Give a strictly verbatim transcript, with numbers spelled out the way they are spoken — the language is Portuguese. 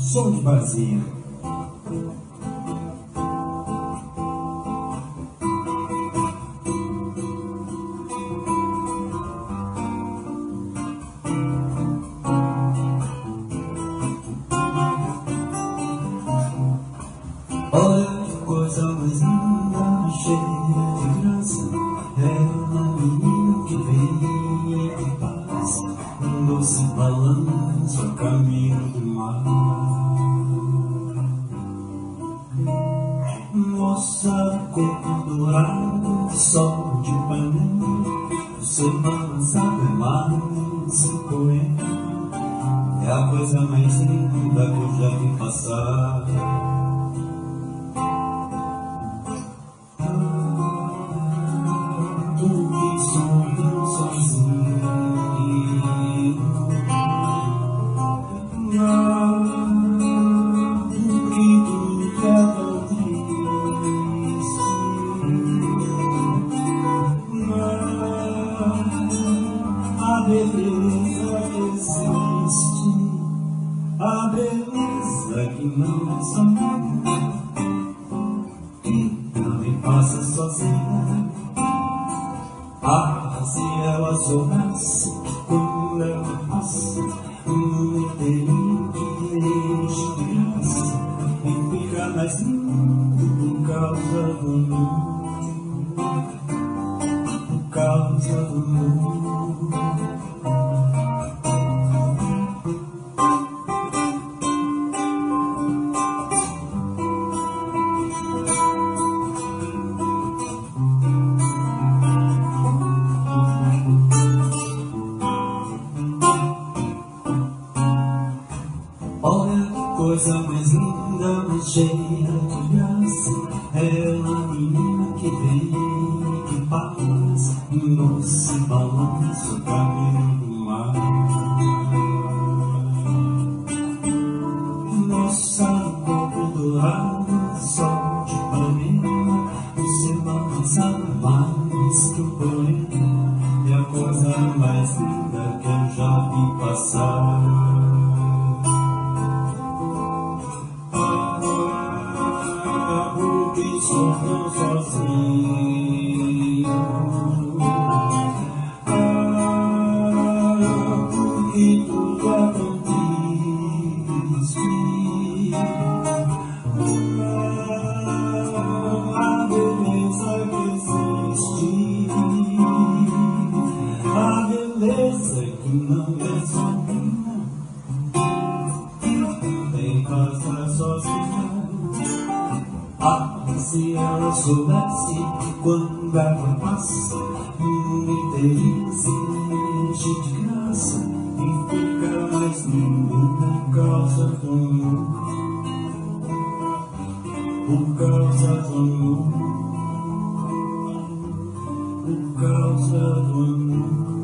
som de vazia. Olha que coisa mais linda, cheia de graça. Ela, menina que vem de paz, um doce balanço a caminho do mar. Moça, corpo dourado, sol de Ipanema, o seu balançado é mais um poema. É a coisa mais linda que eu já vi passar. Porque sou tão sozinho, porque tudo é tão triste, a beleza que existe, a beleza que não é só minha, que não me passa sozinha. Ah, se ela soubesse quando ela passa no inteirinho que enche de graça e fica mais lindo por causa do mundo, por causa do mundo. Olha que coisa mais linda, mais cheia de graça. Ela, menina que vem de paz, um doce balanço a caminho do mar. Moça, corpo dourado, sol de Ipanema, o seu balançado é mais que um poema. É a coisa mais linda que eu já vi passar. Sou tão sozinho, ah, porque tudo é tão triste, ah, a beleza que existe, a beleza que não é só minha, tem passa sozinha. Ah, se ela soubesse que quando ela passa um inteirinho se enche de graça e fica mais lindo por causa do mundo, por causa do mundo, por causa do mundo.